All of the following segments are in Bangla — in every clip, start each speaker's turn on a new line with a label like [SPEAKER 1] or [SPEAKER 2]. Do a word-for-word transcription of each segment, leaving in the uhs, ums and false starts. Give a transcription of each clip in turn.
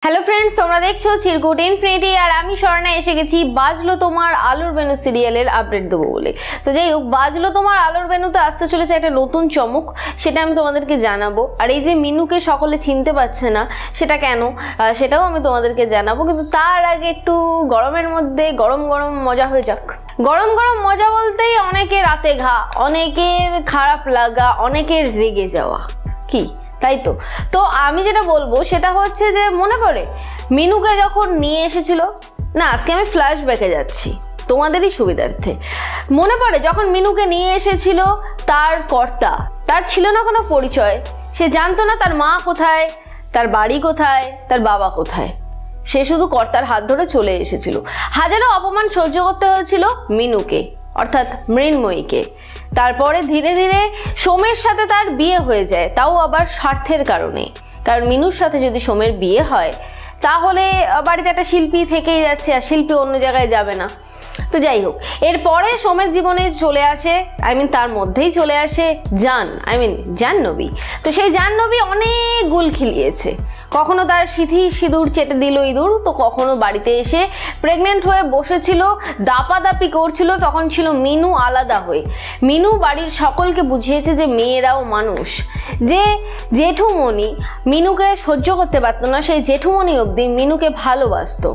[SPEAKER 1] हेलो फ्रेंड्स তোমরা দেখছো চিরকুট ইনফিনিটি আর আমি স্বর্ণা এসে গেছি বাজলো তোমার আলোর বেনু সিরিয়ালের আপডেট দেবো বলে। তো যাই হোক, বাজলো তোমার আলোর বেনুতে আসতে চলেছে একটা নতুন চমক, সেটা আমি তোমাদেরকে জানাবো। আর এই যে মিনুকে সকলে চিনতে পারছে না সেটা কেন, সেটাও আমি তোমাদেরকে জানাবো। কিন্তু তার আগে একটু গরমের মধ্যে গরম গরম মজা হয়ে যাক। গরম গরম মজা বলতেই অনেকের রাতে ঘা, অনেকের খারাপ লাগা, অনেকের রেগে যাওয়া, কি তাই তো। তো আমি যেটা বলবো সেটা হচ্ছে যে মনে পড়ে মিনুকে যখন নিয়ে এসেছিল না, আজকে আমি ফ্ল্যাশব্যাকে যাচ্ছি তোমাদেরই সুবিধার্থে। মনে পড়ে যখন মিনুকে নিয়ে এসেছিল তার কর্তা, তার ছিল না কোনো পরিচয়, সে জানতো না তার মা কোথায়, তার বাড়ি কোথায়, তার বাবা কোথায়। সে শুধু কর্তার হাত ধরে চলে এসেছিল। হাজারো অপমান সহ্য করতে হয়েছিল মিনুকে, অর্থাৎ মৃন্ময়ীকে। তারপরে ধীরে ধীরে সোমের সাথে তার বিয়ে হয়ে যায়, তাও আবার স্বার্থের কারণে। কারণ মিনুর সাথে যদি সোমের বিয়ে হয় তাহলে বাড়িতে একটা শিল্পী থেকেই যাচ্ছে, আর শিল্পী অন্য জায়গায় যাবে না। তো যাই হোক, এরপরে সোমের জীবনে চলে আসে, আই মিন তার মধ্যেই চলে আসে জান, আই মিন জাহ্নবী। তো সেই জাহ্নবী অনেক গুল খিলিয়েছে। কখনো তার সিঁথি সিঁদুর চেটে দিল ইঁদুর, তো কখনো বাড়িতে এসে প্রেগনেন্ট হয়ে বসেছিল, দাপাদাপি করছিল, তখন ছিল মিনু আলাদা হয়ে। মিনু বাড়ির সকলকে বুঝিয়েছে যে মেয়েরাও মানুষ। যে জেঠুমণি মিনুকে সহ্য করতে পারতো না, সেই জেঠুমণি অবধি মিনুকে ভালোবাসতো।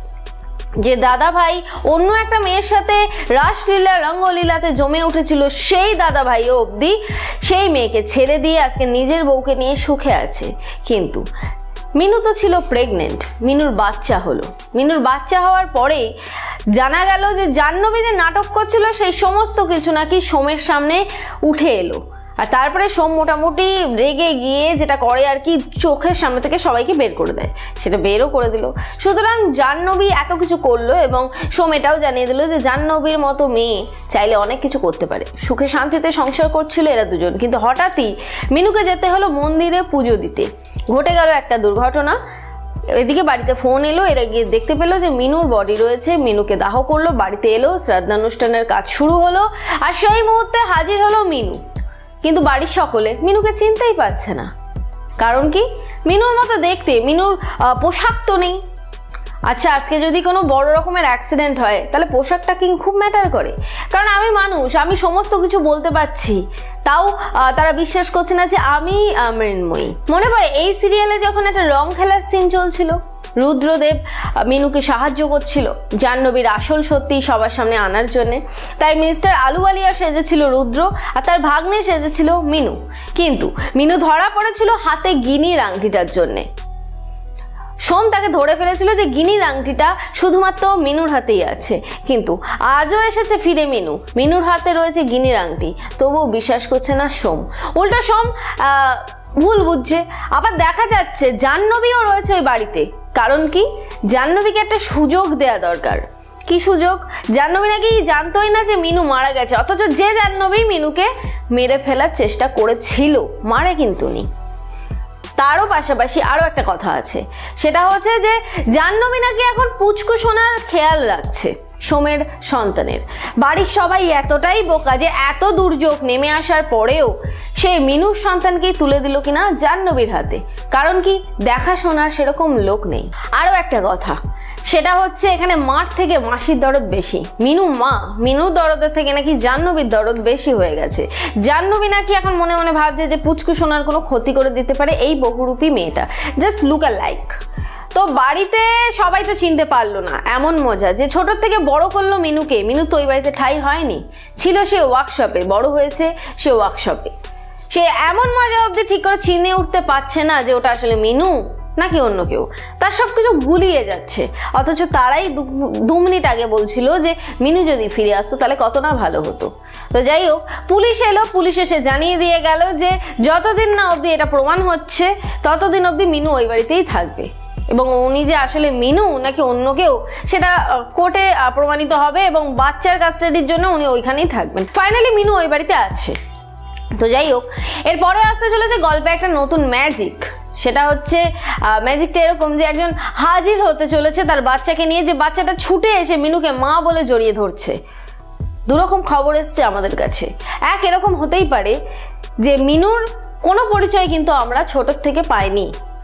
[SPEAKER 1] যে দাদা ভাই অন্য একটা মেয়ের সাথে রাসলীলা রঙ্গলীলাতে জমে উঠেছিল, সেই দাদা ভাইও অবধি সেই মেয়েকে ছেড়ে দিয়ে আজকে নিজের বউকে নিয়ে সুখে আছে। কিন্তু মিনু তো ছিল প্রেগনেন্ট, মিনুর বাচ্চা হলো। মিনুর বাচ্চা হওয়ার পরেই জানা গেল যে জাহ্নবী যে নাটক করছিল সেই সমস্ত কিছু নাকি সোমের সামনে উঠে এলো। আর তারপরে সোম মোটামুটি রেগে গিয়ে যেটা করে আর কি, চোখের সামনে থেকে সবাইকে বের করে দেয়, সেটা বেরও করে দিল। সুতরাং জাহ্নবী এত কিছু করলো এবং সোম এটাও জানিয়ে দিল যে জাহ্নবীর মতো মেয়ে চাইলে অনেক কিছু করতে পারে। সুখে শান্তিতে সংসার করছিল এরা দুজন, কিন্তু হঠাৎই মিনুকে যেতে হলো মন্দিরে পুজো দিতে। ঘটে গেল একটা দুর্ঘটনা। এদিকে বাড়িতে ফোন এলো, এরা গিয়ে দেখতে পেলো যে মিনুর বডি রয়েছে। মিনুকে দাহ করলো, বাড়িতে এলো, শ্রাদ্ধানুষ্ঠানের কাজ শুরু হলো। আর সেই মুহূর্তে হাজির হলো মিনু। কিন্তু বাড়ির সকলে মিনুকে চিনতেই পারছে না। কারণ কি, মিনুর মতো দেখতে, মিনুর পোশাক তো নেই। আচ্ছা, আজকে যদি কোনো বড় রকমের অ্যাক্সিডেন্ট হয় তাহলে পোশাকটা কি খুব ম্যাটার করে? কারণ আমি মানুষ, আমি সমস্ত কিছু বলতে পারছি, তাও তারা বিশ্বাস করছে না যে আমি মৃন্ময়ী। মনে পড়ে এই সিরিয়ালে যখন একটা রং খেলার সিন চলছিল, রুদ্রদেব মিনুকে সাহায্য করছিল জাহ্নবীর আসল সত্যি সবার সামনে আনার জন্য। তাই মিস্টার আলুওয়ালিয়া সেজেছিল রুদ্র আর তার ভাগ্নে সেজেছিল মিনু। কিন্তু মিনু ধরা পড়েছিল হাতে গিনির আংটিটার জন্যে। সোম তাকে ধরে ফেলেছিল যে গিনির আংটিটা শুধুমাত্র মিনুর হাতেই আছে। কিন্তু আজও এসেছে ফিরে মিনু, মিনুর হাতে রয়েছে গিনির আংটি, তবুও বিশ্বাস করছে না সোম। উল্টো সোম ভুল বুঝছে। আবার দেখা যাচ্ছে জাহ্নবীও রয়েছে ওই বাড়িতে। কারণ কি, জাহ্নবীকে একটা সুযোগ দেয়া দরকার। কি সুযোগ? জাহ্নবী নাকি জানতোই না যে মিনু মারা গেছে, অথচ যে জাহ্নবী মিনুকে মেরে ফেলার চেষ্টা করেছিল, মারে কিন্তু নি। তারও পাশাপাশি আরও একটা কথা আছে, সেটা হচ্ছে যে জাহ্নবী নাকি এখন পুচকু সোনার খেয়াল রাখছে সোমের সন্তানের। বাড়ির সবাই এতটাই বোকা যে এত দুর্যোগ নেমে আসার পরেও সে মিনুর সন্তানকেই তুলে দিল কিনা জাহ্নবীর হাতে। কারণ কি, দেখাশোনার সেরকম লোক নেই। আরও একটা কথা, সেটা হচ্ছে এখানে মার থেকে মাসির দরদ বেশি। মিনু মা, মিনুর দরদের থেকে নাকি জাহ্নবীর দরদ বেশি হয়ে গেছে। জাহ্নবী নাকি এখন মনে মনে ভাবছে যে পুচকু সোনার কোনো ক্ষতি করে দিতে পারে এই বহুরূপী মেয়েটা, জাস্ট লুক আ লাইক। তো বাড়িতে সবাই তো চিনতে পারলো না, এমন মজা যে ছোট থেকে বড় করলো মিনুকে। মিনু তো ওই বাড়িতে ঠাই হয়নি, ছিল সে ওয়ার্কশপে, বড় হয়েছে সে ওয়ার্কশপে। সে এমন মজা অবধি ঠিক করে চিনে উঠতে পারছে না যে ওটা আসলে মিনু নাকি অন্য কেউ। তার সব কিছু গুলিয়ে যাচ্ছে। অথচ তারাই দু মিনিট আগে বলছিল যে মিনু যদি ফিরে আসতো তাহলে কত না ভালো হতো। তো যাই হোক, পুলিশ এলো, পুলিশ এসে জানিয়ে দিয়ে গেল যে যতদিন না অবধি এটা প্রমাণ হচ্ছে ততদিন অবধি মিনু ওই বাড়িতেই থাকবে। এবং উনি যে আসলে মিনু নাকি অন্য কেউ সেটা কোর্টে প্রমাণিত হবে এবং বাচ্চার কাস্টাডির জন্য উনি ওইখানেই থাকবেন। ফাইনালি মিনু ওই বাড়িতে আছে। তো যাই হোক, এরপরে আসতে চলেছে গল্পে একটা নতুন ম্যাজিক। সেটা হচ্ছে ম্যাজিকটা এরকম যে একজন হাজির হতে চলেছে তার বাচ্চাকে নিয়ে, যে বাচ্চাটা ছুটে এসে মিনুকে মা বলে জড়িয়ে ধরছে। দুরকম খবর এসছে আমাদের কাছে। এক এরকম হতেই পারে যে মিনুর কোনো পরিচয় কিন্তু আমরা ছোট থেকে পাইনি,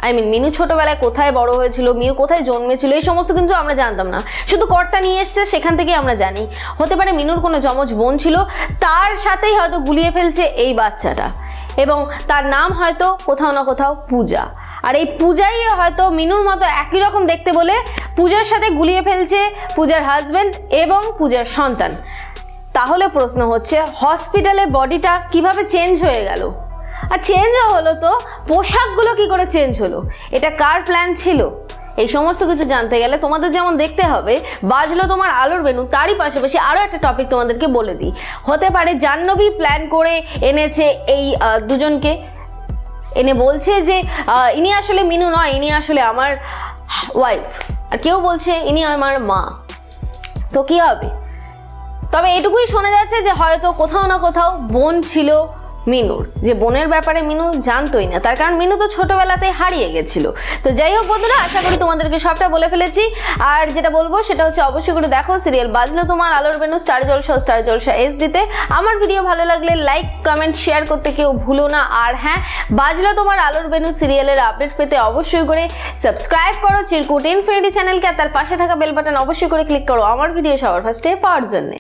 [SPEAKER 1] আই মিন মিনু ছোটবেলায় কোথায় বড় হয়েছিল, মিনু কোথায় জন্মেছিল, এই সমস্ত কিন্তু আমরা জানতাম না। শুধু কর্তা নিয়ে এসছে, সেখান থেকে আমরা জানি। হতে পারে মিনুর কোনো যমজ বোন ছিল, তার সাথেই হয়তো গুলিয়ে ফেলছে এই বাচ্চাটা, এবং তার নাম হয়তো কোথাও না কোথাও পূজা। আর এই পূজাই হয়তো মিনুর মতো একই রকম দেখতে বলে পূজার সাথে গুলিয়ে ফেলছে পূজার হাজবেন্ড এবং পূজার সন্তান। তাহলে প্রশ্ন হচ্ছে, হসপিটালে বডিটা কিভাবে চেঞ্জ হয়ে গেল? আর চেঞ্জও হলো তো পোশাকগুলো কি করে চেঞ্জ হলো? এটা কার প্ল্যান ছিল? এই সমস্ত কিছু জানতে গেলে তোমাদের যেমন দেখতে হবে বাজলো তোমার আলোর বেনু, তারই পাশাপাশি আরও একটা টপিক তোমাদেরকে বলে দিই। হতে পারে জাহ্নবী প্ল্যান করে এনেছে এই দুজনকে, এনে বলছে যে ইনি আসলে মিনু নয়, ইনি আসলে আমার ওয়াইফ, আর কেউ বলছে ইনি আমার মা। তো কি হবে? তবে এটুকুই শোনা যাচ্ছে যে হয়তো কোথাও না কোথাও বোন ছিল মিনুর, যে বোনের ব্যাপারে মিনু জানতোই না, তার কারণ মিনু তো ছোটবেলাতেই হারিয়ে গেছিল। তো যাই হোক বন্ধুরা, আশা করি তোমাদেরকে সবটা বলে ফেলেছি। আর যেটা বলবো সেটা হচ্ছে অবশ্যই করে দেখো সিরিয়াল বাজলো তোমার আলোর বেনু স্টার জলসা স্টার জলসা এইচডিতে। আমার ভিডিও ভালো লাগলে লাইক কমেন্ট শেয়ার করতে কেউ ভুলো না। আর হ্যাঁ, বাজলো তোমার আলোর বেনু সিরিয়ালের আপডেট পেতে অবশ্যই করে সাবস্ক্রাইব করো চিরকুট ইনফিনিটি চ্যানেলকে, আর তার পাশে থাকা বেল বাটন অবশ্যই করে ক্লিক করো আমার ভিডিও সবার ফার্স্টে পাওয়ার জন্য।